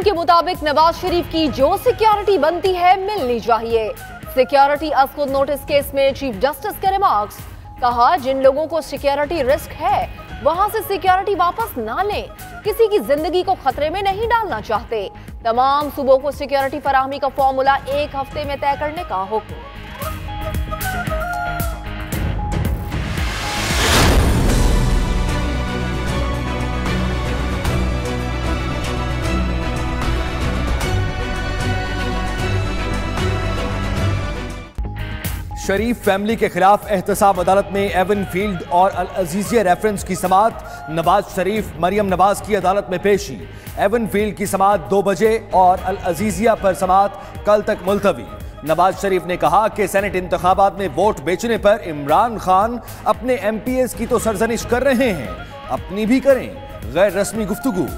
के मुताबिक नवाज शरीफ की जो सिक्योरिटी बनती है मिलनी चाहिए। सिक्योरिटी असद नोटिस केस में चीफ जस्टिस के रिमार्क्स। कहा, जिन लोगों को सिक्योरिटी रिस्क है वहां से सिक्योरिटी वापस ना लें। किसी की जिंदगी को खतरे में नहीं डालना चाहते। तमाम सूबों को सिक्योरिटी फराहमी का फॉर्मूला 1 हफ्ते में तय करने का हुक्म। शरीफ फैमिली के खिलाफ एहतसाब अदालत में एवन फील्ड और अल अजीजिया रेफरेंस की समाअत। नवाज शरीफ मरियम नवाज की अदालत में पेशी। एवन फील्ड की समाअत 2 बजे और अल अजीजिया पर समाअत कल तक मुलतवी। नवाज शरीफ ने कहा कि सेनेट इंतखाबात में वोट बेचने पर इमरान खान अपने एमपीएस की तो सरजनिश कर रहे हैं, अपनी भी करें। गैर रस्मी गुफ्तगू।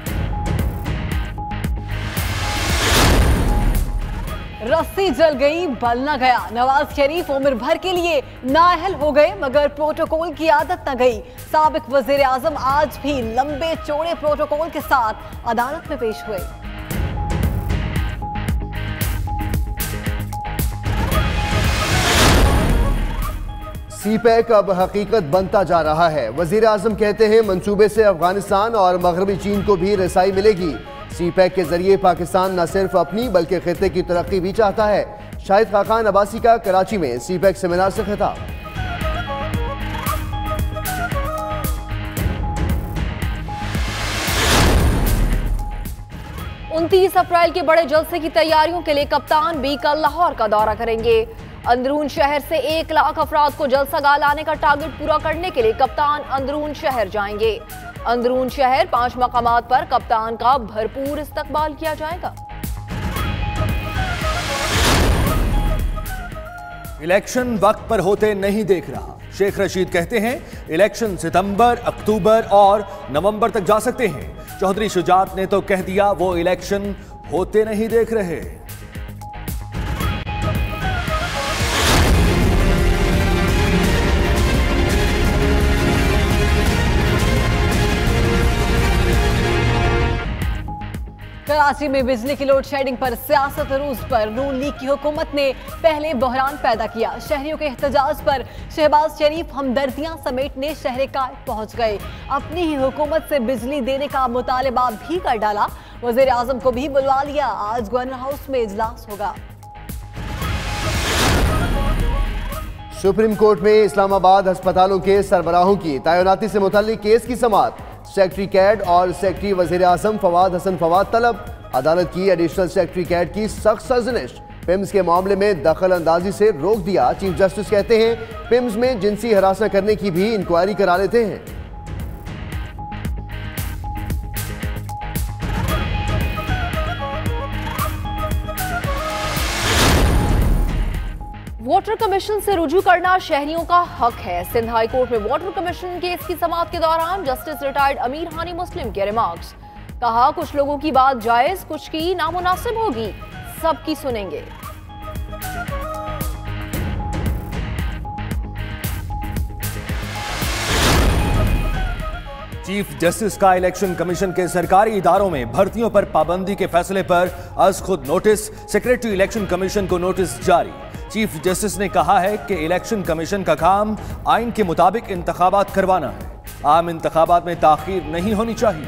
रस्सी जल गई बल न गया। नवाज शरीफ उम्र भर के लिए नाअहल हो गए मगर प्रोटोकॉल की आदत न गई। साबिक वजीर आजम आज भी लंबे चौड़े प्रोटोकॉल के साथ अदालत में पेश हुए। सीपैक अब हकीकत बनता जा रहा है। वजीर आजम कहते हैं मंसूबे से अफगानिस्तान और मगरबी चीन को भी रसाई मिलेगी। सीपैक के जरिए पाकिस्तान न सिर्फ अपनी बल्कि खित्ते की तरक्की भी चाहता है। शाहिद खाकान अब्बासी का कराची में सीपैक सेमिनार से खिताब। 29 अप्रैल के बड़े जलसे की तैयारियों के लिए कप्तान भी कल लाहौर का दौरा करेंगे। अंदरून शहर से 1 लाख अफराद को जलसागाह लाने का टारगेट पूरा करने के लिए कप्तान अंदरून शहर जाएंगे। अंदरून शहर 5 मकामात पर कप्तान का भरपूर इस्तकबाल किया जाएगा। इलेक्शन वक्त पर होते नहीं देख रहा। शेख रशीद कहते हैं इलेक्शन सितंबर, अक्टूबर और नवंबर तक जा सकते हैं। चौधरी शुजात ने तो कह दिया वो इलेक्शन होते नहीं देख रहे। कराची में बिजली की लोड शेडिंग पर सियासत रूज पर नून लीग की हुकूमत ने पहले बहरान पैदा किया। शहरियों के एहतजाज पर शहबाज शरीफ हमदर्दियां समेटने शहर कायद पहुंच गए। अपनी ही हुकूमत से बिजली देने का मुतालबा भी कर डाला। वजीर आजम को भी बुलवा लिया। आज गवर्नर हाउस में इजलास होगा। सुप्रीम कोर्ट में इस्लामाबाद अस्पतालों के सरबराहों की तैनाती से मुताल्लिक केस की समाअत। सेक्रेटरी कैड और सेक्रेटरी वजीर आजम फवाद हसन फवाद तलब। अदालत की एडिशनल सेक्रेटरी कैड की सख्त सरजनिश। पिम्स के मामले में दखल अंदाजी से रोक दिया। चीफ जस्टिस कहते हैं पिम्स में जिनसी हरासा करने की भी इंक्वायरी करा लेते हैं। वाटर कमीशन से रुजू करना शहरियों का हक है। सिंध हाई कोर्ट में वाटर कमीशन केस की समाअत के दौरान जस्टिस रिटायर्ड अमीर हानी मुस्लिम के रिमार्क्स। कहा, कुछ लोगों की बात जायज, कुछ की नामुनासिब होगी, सबकी सुनेंगे। चीफ जस्टिस का इलेक्शन कमीशन के सरकारी इदारों में भर्तियों पर पाबंदी के फैसले पर आज खुद नोटिस। सेक्रेटरी इलेक्शन कमीशन को नोटिस जारी। चीफ जस्टिस ने कहा है कि इलेक्शन कमीशन का काम आइन के मुताबिक इंतखाबात करवाना है। आम इंतखाबात में ताखीर नहीं होनी चाहिए।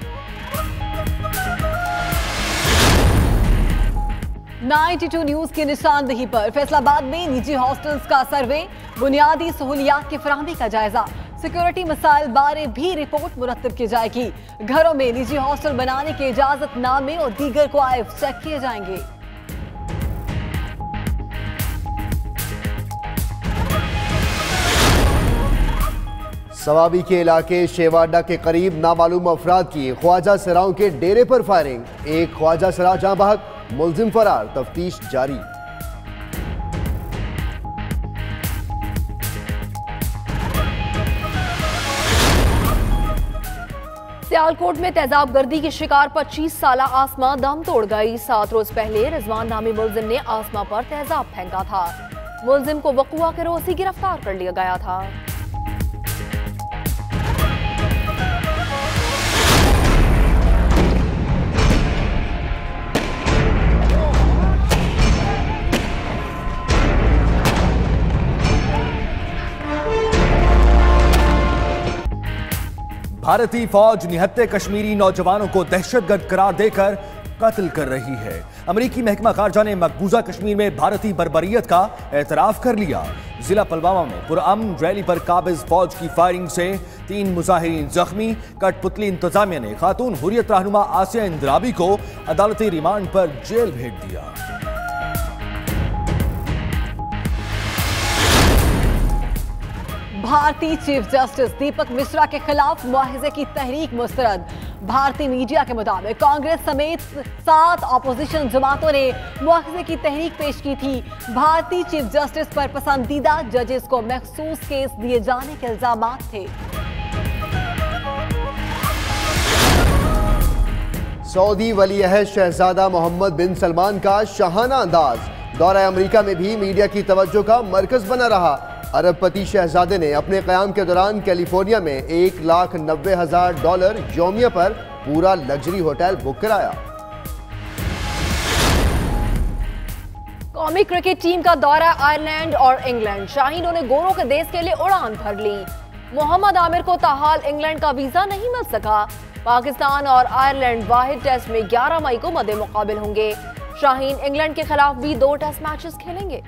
$92 न्यूज की निशानदेही पर फैसलाबाद में निजी हॉस्टल्स का सर्वे। बुनियादी सहूलियात की फराहमी का जायजा। सिक्योरिटी मसाइल बारे भी रिपोर्ट मुरतब की जाएगी। घरों में निजी हॉस्टल बनाने के इजाजतनामे और दीगर क्वाइफ चेक किए जाएंगे। सवाबी के इलाके शेवाडा के करीब नामालूम अफराद की ख्वाजा सराओं के डेरे पर फायरिंग। एक ख्वाजा सरा जहां बहक, मुलजिम फरार, तफ्तीश जारी। सियालकोट में तेजाब गर्दी की शिकार 25 साला आसमा दम तोड़ गई। 7 रोज पहले रिजवान नामी मुलजिम ने आसमा पर तेजाब फेंका था। मुलजिम को वकुआ के रोज ही गिरफ्तार कर लिया गया था। भारतीय फौज निहत्थे कश्मीरी नौजवानों को दहशतगर्द करार देकर कत्ल कर रही है। अमेरिकी महकमा खारजा ने मकबूजा कश्मीर में भारतीय बर्बरियत का एतराफ कर लिया। जिला पुलवामा में पुरअमन रैली पर काबिज फौज की फायरिंग से 3 मुजाहिरीन जख्मी। कठपुतली इंतजामिया ने खातून हुर्रियत रहनुमा आसिया इंद्राबी को अदालती रिमांड पर जेल भेज दिया। भारतीय चीफ जस्टिस दीपक मिश्रा के खिलाफ मुआवजे की तहरीक मुस्तरद। भारतीय मीडिया के मुताबिक कांग्रेस समेत 7 अपोजिशन जमातों ने मुआवजे की तहरीक पेश की थी। भारतीय चीफ जस्टिस पर पसंदीदा जजेस को मखसूस केस दिए जाने के इल्जामात थे। सऊदी वली अहद शहजादा मोहम्मद बिन सलमान का शाहाना अंदाज दौरा अमेरिका में भी मीडिया की तवज्जो का मरकज बना रहा। अरबपति शहजादे ने अपने क़याम के दौरान कैलिफोर्निया में $1,90,000 यौमिया पर पूरा लग्जरी होटल बुक कराया। कौमी क्रिकेट टीम का दौरा आयरलैंड और इंग्लैंड। शाहीनों ने गोरों के देश के लिए उड़ान भर ली। मोहम्मद आमिर को ताहाल इंग्लैंड का वीजा नहीं मिल सका। पाकिस्तान और आयरलैंड वाहिद टेस्ट में 11 मई को मद्दे मुकाबिल होंगे। शाहीन इंग्लैंड के खिलाफ भी 2 टेस्ट मैचेस खेलेंगे।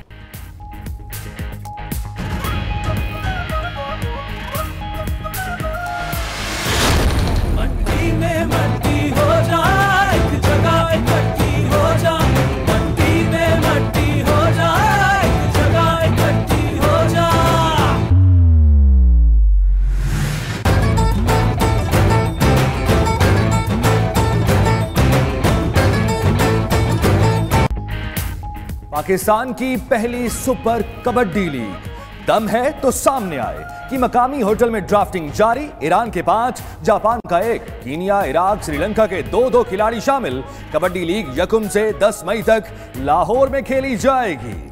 पाकिस्तान की पहली सुपर कबड्डी लीग दम है तो सामने आए कि मकामी होटल में ड्राफ्टिंग जारी। ईरान के 5, जापान का 1, कीनिया, इराक, श्रीलंका के 2 खिलाड़ी शामिल। कबड्डी लीग 1 से 10 मई तक लाहौर में खेली जाएगी।